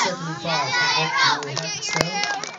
second and 5 for Oak will have Stone.